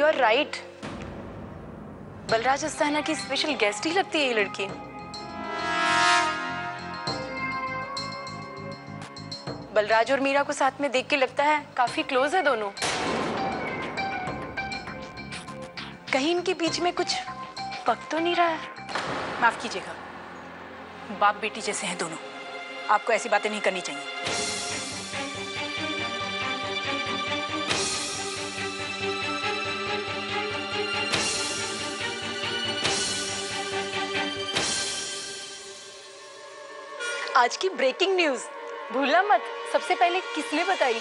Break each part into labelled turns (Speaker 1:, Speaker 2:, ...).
Speaker 1: You are right. Balraj Asthana की special guest ही लगती है ये लड़की। बलराज और मीरा को साथ में देख के लगता है काफी क्लोज है दोनों। कहीं इनके बीच में कुछ पक तो नहीं रहा है?
Speaker 2: माफ कीजिएगा, बाप बेटी जैसे हैं दोनों, आपको ऐसी बातें नहीं करनी चाहिए।
Speaker 1: आज की ब्रेकिंग न्यूज भूलना मत, सबसे पहले किसने बताई?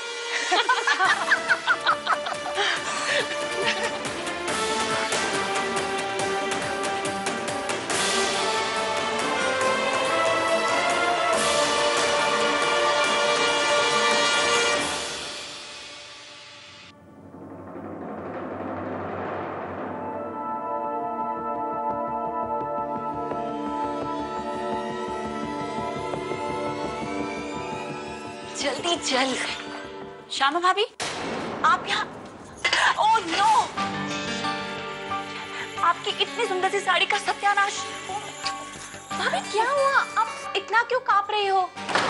Speaker 2: जल्दी चल। श्यामा भाभी, आप यहाँ? Oh no! आपकी इतनी सुंदर सी साड़ी का सत्यानाश।
Speaker 1: भाभी क्या हुआ? आप इतना क्यों कांप रही हो?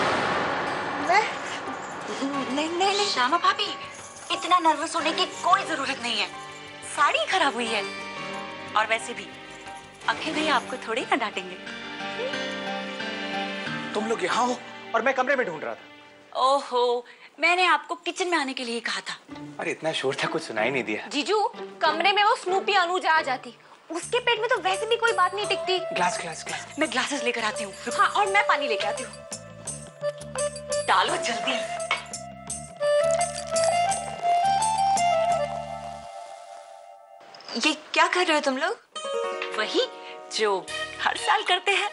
Speaker 2: नहीं श्यामा भाभी, इतना नर्वस होने की कोई जरूरत नहीं है। साड़ी खराब हुई है, और वैसे भी अखिल भैया आपको थोड़ी ना डांटेंगे।
Speaker 3: तुम लोग यहाँ हो और मैं कमरे में ढूंढ रहा था।
Speaker 2: ओहो, मैंने आपको किचन में आने के लिए कहा था।
Speaker 3: अरे इतना शोर था, कुछ सुनाई नहीं दिया।
Speaker 1: जीजू, कमरे में वो स्नूपी अनुजा आ जाती, उसके पेट में तो वैसे भी कोई बात नहीं टिकती।
Speaker 3: Glass glass glass.
Speaker 2: मैं ग्लासेस लेकर आती हूँ।
Speaker 1: हाँ, और मैं पानी लेकर आती हूँ।
Speaker 2: डालो जल्दी। ये क्या कर रहे हो तुम लोग? वही जो हर साल करते हैं।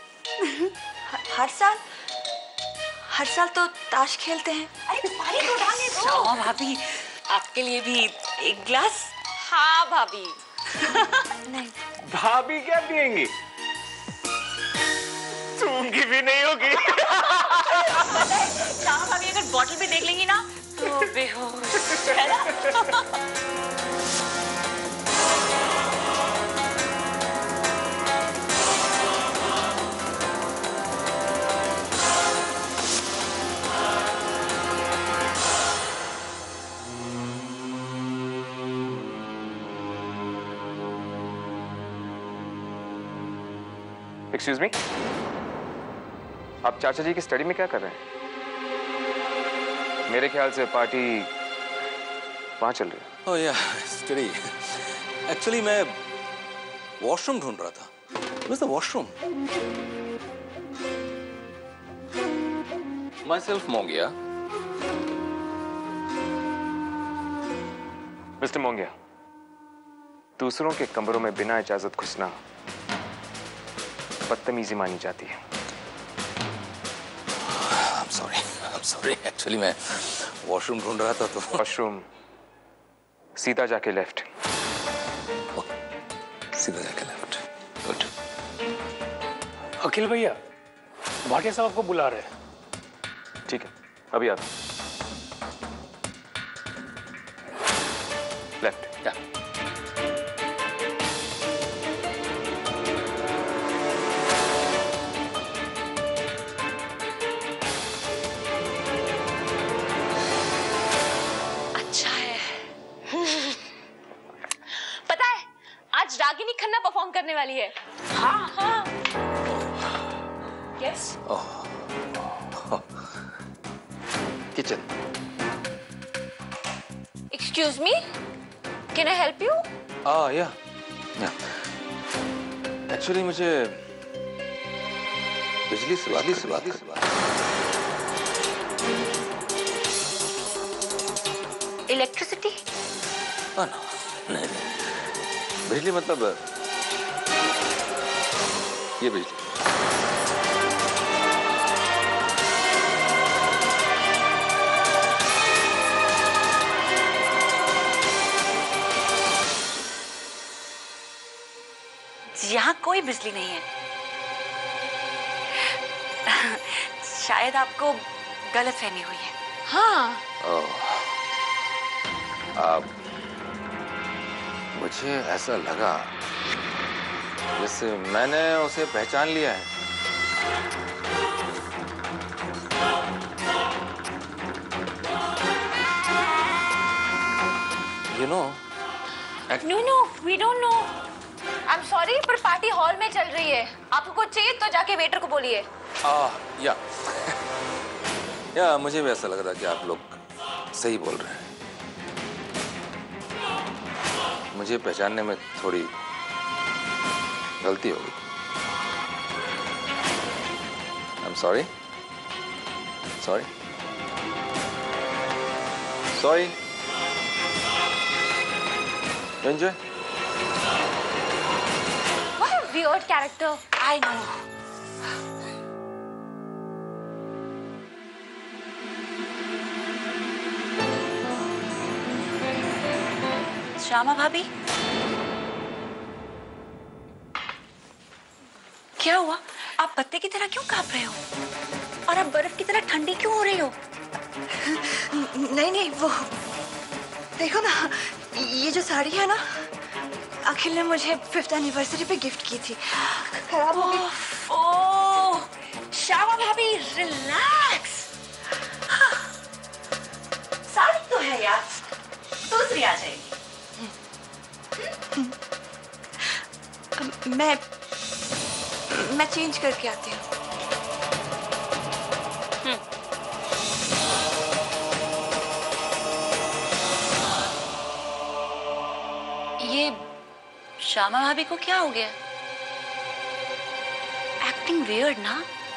Speaker 2: हर साल तो ताश खेलते हैं। अरे पानी तो डालने दो। श्यामा भाभी, आपके लिए भी एक ग्लास?
Speaker 1: हाँ भाभी।
Speaker 2: नहीं
Speaker 3: भाभी क्या पिएंगी? चूंगी भी नहीं होगी।
Speaker 2: श्यामा भाभी अगर बॉटल भी देख लेंगी ना तो बेहोश, है ना?
Speaker 4: एक्सक्यूज मी, आप चाचा जी की स्टडी में क्या कर रहे हैं? मेरे ख्याल से पार्टी वहां चल रही है।
Speaker 5: ओह या, स्टडी। एक्चुअली मैं वॉशरूम ढूंढ रहा था। Where's the washroom? Myself Mongia.
Speaker 4: Mister Mongia, दूसरों के कमरों में बिना इजाजत घुसना बदतमीजी मानी जाती है।
Speaker 5: I'm sorry. Actually मैं वॉशरूम ढूंढ रहा था तो।
Speaker 4: वॉशरूम सीधा जाके लेफ्ट।
Speaker 5: सीधा जाके लेफ्ट। गुड।
Speaker 6: अखिल भैया, भाटिया साहब आपको बुला रहे हैं।
Speaker 4: ठीक है, अभी आता। लेफ्ट।
Speaker 5: या।
Speaker 1: रागिनी खन्ना परफॉर्म करने वाली है।
Speaker 2: हाँ।
Speaker 1: Yes.
Speaker 5: Kitchen.
Speaker 1: Excuse me, can I help you?
Speaker 5: Yeah. Actually मुझे बिजली से बात
Speaker 1: इलेक्ट्रिसिटी?
Speaker 5: नहीं, बिजली मतलब ये बिजली।
Speaker 2: यहाँ कोई बिजली नहीं है। शायद आपको गलतफहमी हुई है।
Speaker 1: हाँ।
Speaker 5: आप मुझे ऐसा लगा जैसे मैंने उसे पहचान लिया है। You know,
Speaker 1: no we don't know. I am sorry पर पार्टी हॉल में चल रही है। आपको कुछ चाहिए तो जाके वेटर को बोलिए।
Speaker 5: या मुझे भी ऐसा लग रहा कि आप लोग सही बोल रहे हैं। मुझे पहचानने में थोड़ी गलती हो गई। I am sorry sorry sorry. Enjoy.
Speaker 1: What a weird character.
Speaker 2: I know. Shyama भाभी, क्या हुआ? आप पत्ते की तरह क्यों कांप रहे हो? और आप बर्फ की तरह ठंडी क्यों हो रही हो?
Speaker 7: नहीं वो देखो ना, ये जो साड़ी है ना, अखिल ने मुझे 5th एनिवर्सरी पे गिफ्ट की थी। खराब हो गई।
Speaker 2: ओह, श्यामा भाभी रिलैक्स। साड़ी तो है यार, दूसरी आ जाएगी।
Speaker 7: मैं चेंज करके आती हूँ।
Speaker 2: ये श्यामा भाभी को क्या हो गया? एक्टिंग वियर्ड ना?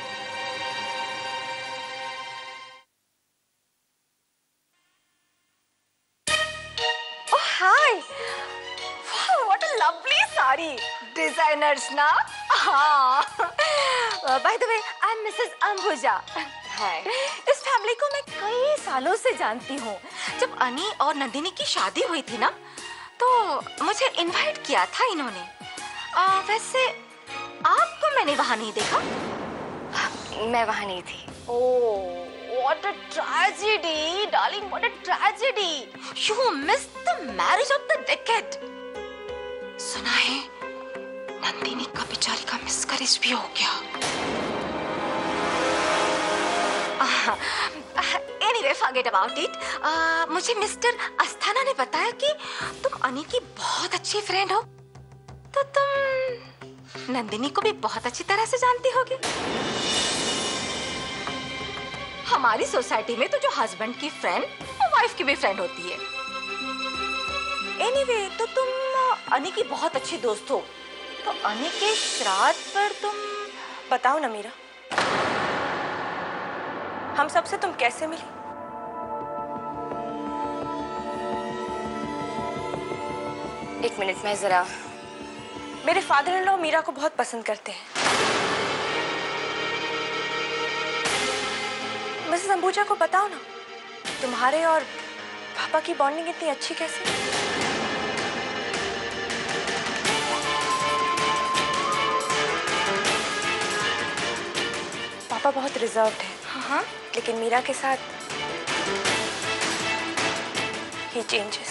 Speaker 1: Oh hi, what a lovely sari. Designers ना? हाँ। By the way I am Mrs Ambuja. Hi. इस फैमिली को मैं कई सालों से जानती हूँ। जब अनी और नंदिनी की शादी हुई थी ना, तो मुझे इनवाइट किया था इन्होंने। वैसे आपको मैंने वहां नहीं देखा।
Speaker 7: मैं वहां नहीं थी।
Speaker 1: Oh, what a tragedy darling, what a tragedy. You missed the marriage of the decade.
Speaker 7: सुना है नंदिनी का बेचारी का मिसकैरेज भी हो गया।
Speaker 1: Anyway forget about it. मुझे मिस्टर अस्थाना ने बताया कि तुम अनी की बहुत अच्छी फ्रेंड हो, तो तुम नंदिनी को भी बहुत अच्छी तरह से जानती होगी। हमारी सोसाइटी में तो जो हस्बैंड की फ्रेंड वो वाइफ की भी फ्रेंड होती है। एनीवे तो तुम अनी की बहुत अच्छी दोस्त हो, तो अनी के श्राद्ध पर तुम
Speaker 7: बताओ ना मीरा, हम सबसे तुम कैसे मिली? एक मिनट, मैं जरा, मेरे फादर इन लॉ मीरा को बहुत पसंद करते हैं। मिसेस अंबुजा को बताओ ना, तुम्हारे और पापा की बॉन्डिंग इतनी अच्छी कैसे? पापा बहुत रिजर्व्ड है। हाँ, लेकिन मीरा के साथ ही चेंजेस।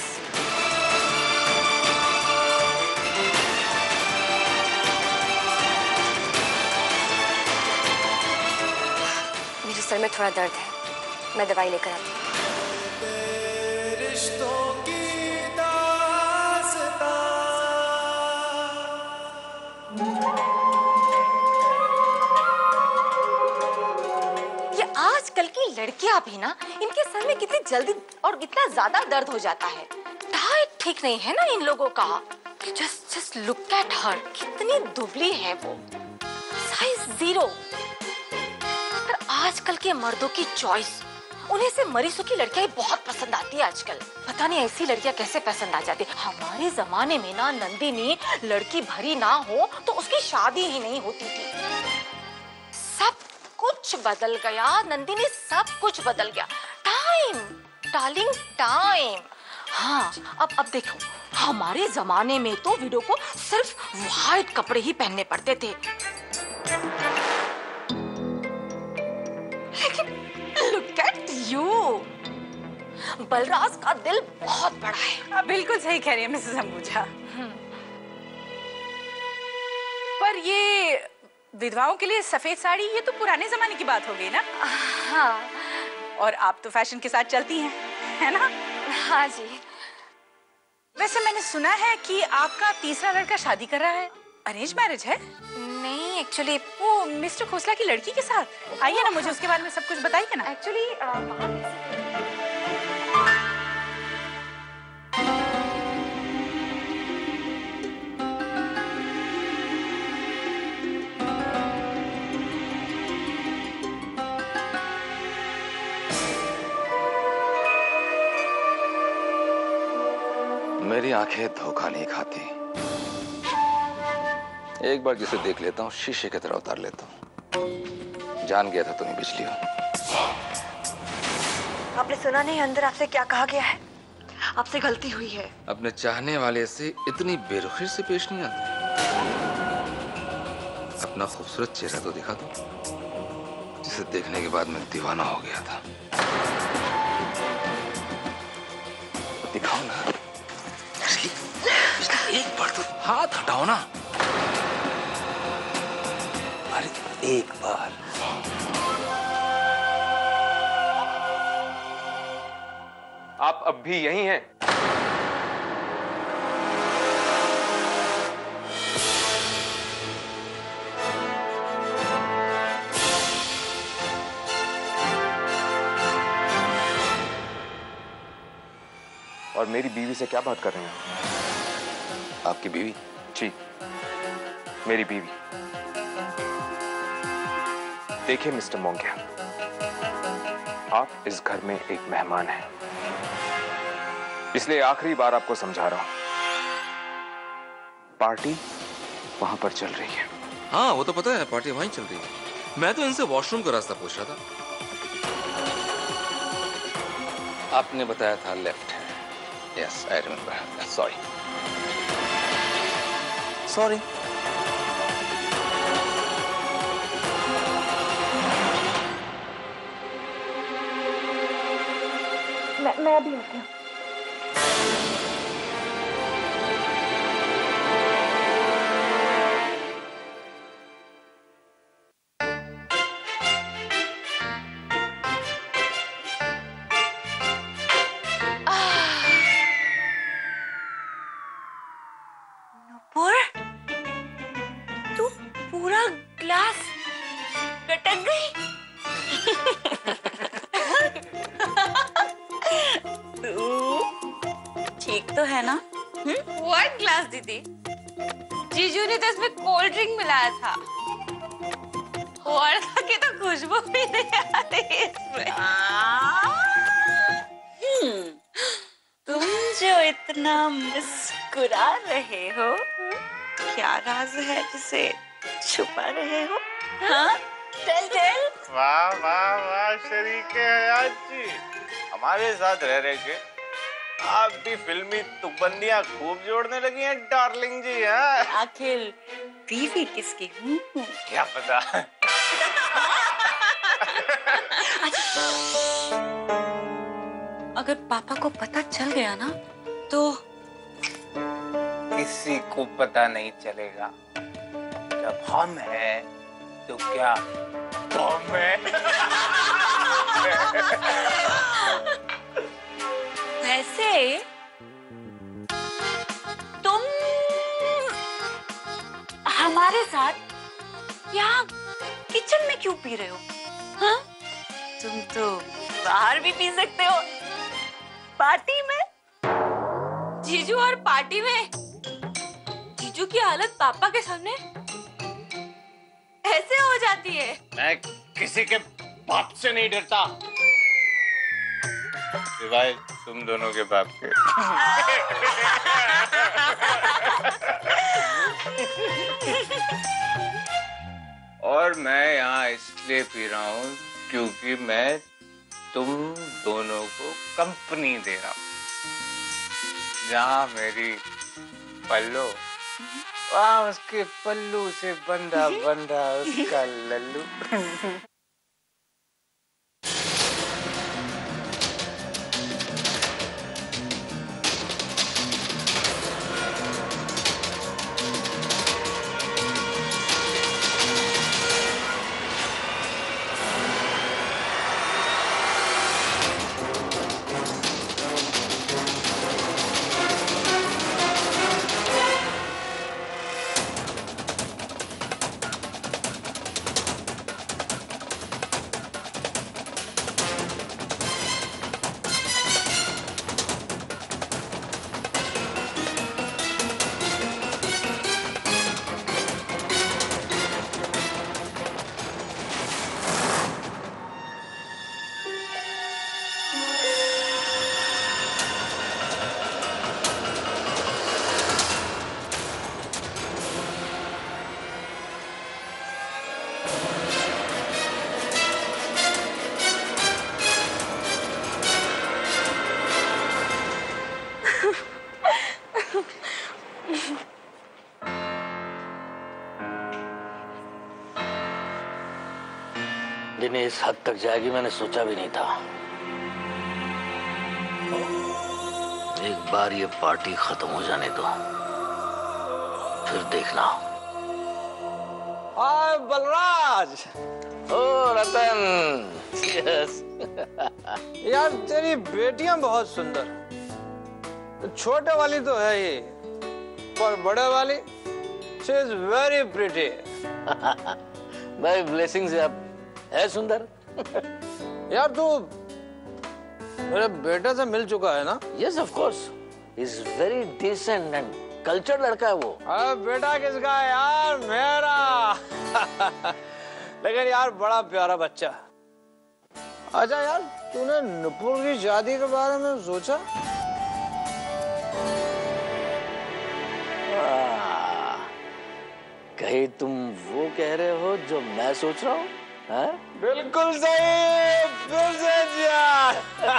Speaker 7: मेरे सर में थोड़ा दर्द है, मैं दवाई लेकर आती हूँ।
Speaker 1: आजकल की लड़कियां भी ना, इनके सर में कितनी जल्दी और कितना ज्यादा दर्द हो जाता है। डाइट ठीक नहीं है ना इन लोगों का। जस्ट लुक एट हर, कितनी दुबली है वो, साइज 0। पर आजकल के मर्दों की चॉइस, उन्हें से मरीजों की लड़कियां बहुत पसंद आती है आजकल। पता नहीं ऐसी लड़कियां कैसे पसंद आ जाती। हमारे जमाने में ना नंदिनी लड़की भरी ना हो तो उसकी शादी ही नहीं होती थी। सब कुछ बदल गया नंदिनी, सब कुछ बदल गया। Time darling, time. हाँ, अब देखो, हमारे जमाने में तो विडो को सिर्फ व्हाइट कपड़े ही पहनने पड़ते थे, लेकिन लुक एट यू। बलराज का दिल बहुत बड़ा है।
Speaker 2: बिल्कुल सही कह रही है मिसेस अंबुजा। यार ये विधवाओं के लिए सफेद साड़ी, ये तो पुराने जमाने की बात हो गई ना।
Speaker 1: हाँ।
Speaker 2: और आप तो फैशन के साथ चलती हैं, है ना?
Speaker 1: हाँ जी।
Speaker 2: वैसे मैंने सुना है कि आपका तीसरा लड़का शादी कर रहा है। अरेंज मैरिज है?
Speaker 1: नहीं, एक्चुअली
Speaker 2: वो मिस्टर खोसला की लड़की के साथ। आइए ना, मुझे उसके बारे में सब कुछ बताइए ना।
Speaker 1: एक्चुअली
Speaker 5: मेरी आंखें धोखा नहीं खाती। एक बार जिसे देख लेता हूँ शीशे की तरह उतार लेता हूँ। जान गया था तुम्हें बिजली हो।
Speaker 7: आपने सुना नहीं अंदर आपसे क्या कहा गया है? आपसे गलती हुई है।
Speaker 5: अपने चाहने वाले से इतनी बेरुखी से पेश नहीं आती। अपना खूबसूरत चेहरा तो दिखा दो, जिसे देखने के बाद मैं दीवाना हो गया था। दिखाओ ना। एक बार तो हाथ हटाओ ना। अरे एक बार।
Speaker 4: आप अब भी यहीं हैं? और मेरी बीवी से क्या बात कर रहे हैं?
Speaker 5: आपकी बीवी?
Speaker 4: जी, मेरी बीवी। देखिए मिस्टर मोंगिया, आप इस घर में एक मेहमान हैं, इसलिए आखिरी बार आपको समझा रहा हूं। पार्टी वहां पर चल रही है।
Speaker 5: हाँ वो तो पता है, पार्टी वहीं चल रही है। मैं तो इनसे वॉशरूम का रास्ता पूछ रहा था। आपने बताया था लेफ्ट है। Yes I remember. Sorry sorry.
Speaker 7: मैं अभी आती हूँ।
Speaker 2: नूपुर, तू पूरा ग्लास गटक गई। ठीक तो है ना?
Speaker 1: व्हाट ग्लास दीदी? जीजू ने तो इसमें कोल्ड ड्रिंक मिलाया था और की तो खुशबू भी नहीं आ रही इसमें।
Speaker 2: तुम जो इतना मुस्कुरा रहे हो, क्या राज है जिसे छुपा रहे हो? हाँ, टेल टेल।
Speaker 3: वाह वाह वाह शरीके हयात जी, हमारे साथ रह रहे के आप भी फिल्मी तुकबंदियां खूब जोड़ने लगी हैं डार्लिंग जी। हैं
Speaker 2: आखिर बीवी किसकी हूँ?
Speaker 3: क्या पता।
Speaker 2: अगर पापा को पता चल गया ना तो
Speaker 3: किसी को पता नहीं चलेगा। जब हम हैं तो क्या तुम है?
Speaker 2: वैसे तुम हमारे साथ यहाँ किचन में क्यों पी रहे हो? हाँ? तुम तो बाहर भी पी सकते हो, पार्टी में।
Speaker 1: जीजू और पार्टी में जीजू की हालत पापा के सामने ऐसे हो जाती है।
Speaker 3: मैं किसी के बाप से नहीं डरता, सिवाय तुम दोनों के बाप के। और मैं यहाँ इसलिए पी रहा हूँ क्योंकि मैं तुम दोनों को कंपनी दे रहा हूँ। जहाँ मेरी पल्लू, वहाँ उसके पल्लू से बंधा बंधा उसका लल्लू।
Speaker 8: नंदिनी इस हद तक जाएगी मैंने सोचा भी नहीं था। एक बार ये पार्टी खत्म हो जाने दो, फिर देखना।
Speaker 9: Hi Balraj.
Speaker 8: Oh Ratan. Yes.
Speaker 9: यार तेरी बेटियां बहुत सुंदर, छोटे वाली तो है ही, पर बड़े वाली she is very pretty.
Speaker 8: My blessings अब है सुंदर।
Speaker 9: यार तू मेरे बेटे से मिल चुका है ना?
Speaker 8: Yes of course, he is very decent and culture लड़का है वो।
Speaker 9: अरे बेटा किसका है यार? मेरा। लेकिन यार बड़ा प्यारा बच्चा। अच्छा यार, तूने नुपुर की शादी के बारे में सोचा?
Speaker 8: कहीं तुम वो कह रहे हो जो मैं सोच रहा हूँ?
Speaker 9: बिल्कुल सही, फिर से यार।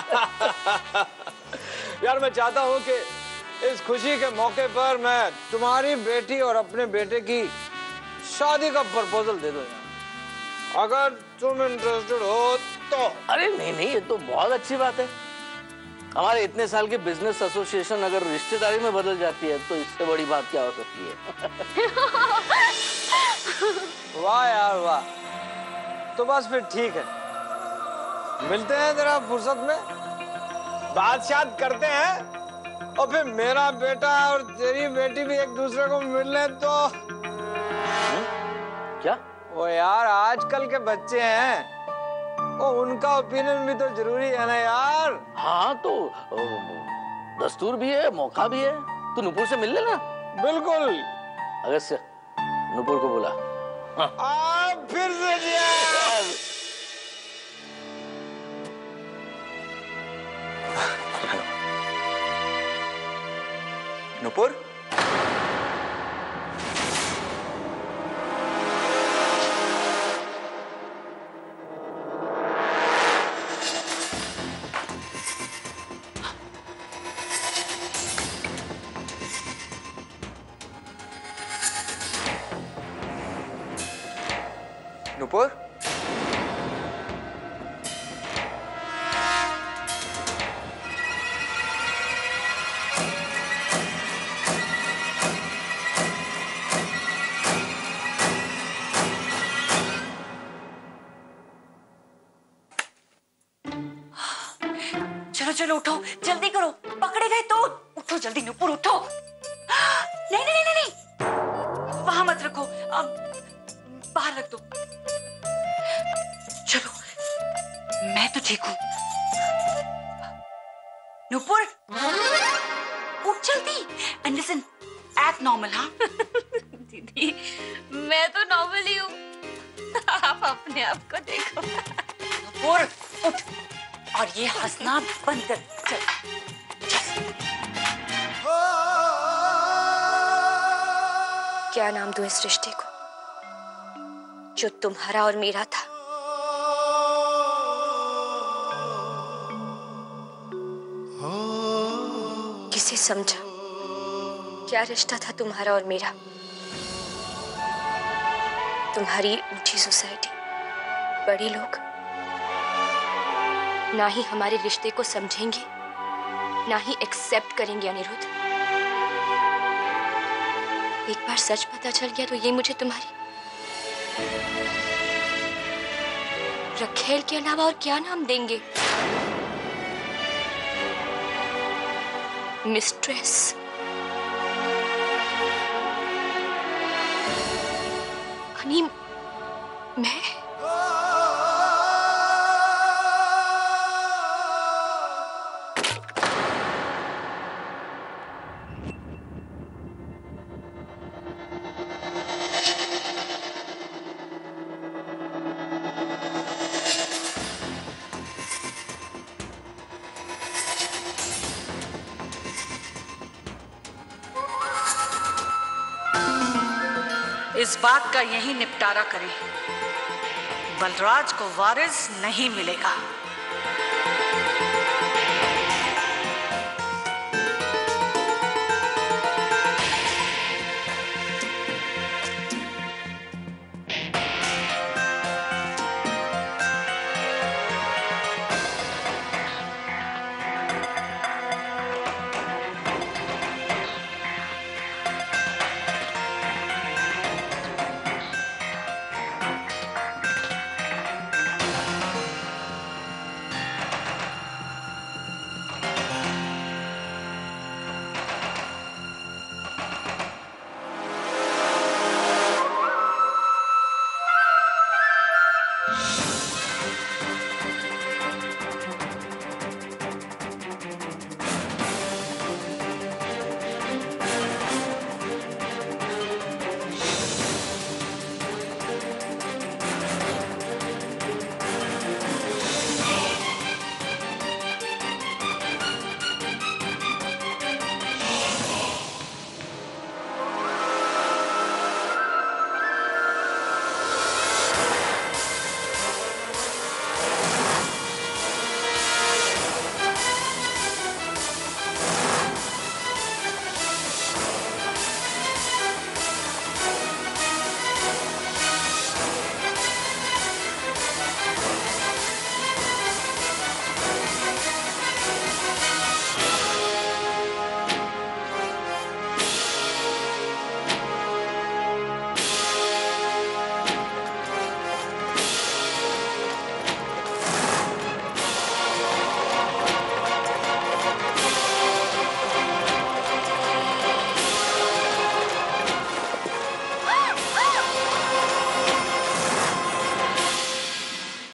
Speaker 9: यार मैं चाहता हूँ कि इस खुशी के मौके पर मैं तुम्हारी बेटी और अपने बेटे की शादी का प्रपोजल दे दूं यार, अगर तुम इंटरेस्टेड हो तो।
Speaker 8: अरे नहीं नहीं, ये तो बहुत अच्छी बात है। हमारे इतने साल की बिजनेस एसोसिएशन अगर रिश्तेदारी में बदल जाती है तो इससे बड़ी बात क्या हो सकती है?
Speaker 9: वाह यार वाह। तो बस फिर ठीक है, मिलते हैं जरा फुर्सत में, बात करते हैं, और फिर मेरा बेटा और तेरी बेटी भी एक दूसरे को मिल लें तो।
Speaker 8: क्या?
Speaker 9: वो यार आजकल के बच्चे हैं, वो उनका ओपिनियन भी तो जरूरी है ना यार।
Speaker 8: हाँ तो दस्तूर भी है, मौका भी है, तू नुपुर से मिल लेना।
Speaker 9: बिल्कुल।
Speaker 8: अगस्त्य, नुपुर को बुला।
Speaker 9: हाँ। फिर से दिया।
Speaker 4: नुपुर, नुपुर,
Speaker 2: चलो चलो उठो, जल्दी करो, पकड़े गए तो। उठो जल्दी नुपुर, उठो। नहीं नहीं नहीं नहीं, वहां मत रखो, अब बाहर रख दो। चलो, मैं तो ठीक हूँ। नुपुर, उठ जल्दी एंड लिसन, एक्ट नॉर्मल। हाँ
Speaker 1: दीदी, मैं तो नॉर्मल ही हूँ। आप अपने आप को देखो।
Speaker 2: नुपुर उठ, और ये हंसना बंद कर। चल
Speaker 7: क्या नाम दूं इस रिश्ते को जो तुम्हारा और मेरा था? किसे समझा? क्या रिश्ता था तुम्हारा और मेरा? तुम्हारी ऊंची सोसाइटी, बड़े लोग ना ही हमारे रिश्ते को समझेंगे, ना ही एक्सेप्ट करेंगे। अनिरुद्ध, एक बार सच पता चल गया तो ये मुझे तुम्हारी रखेल के अलावा और क्या नाम देंगे? मिस्ट्रेस। अनि मैं
Speaker 2: इस बात का यही निपटारा करें। बलराज को वारिस नहीं मिलेगा।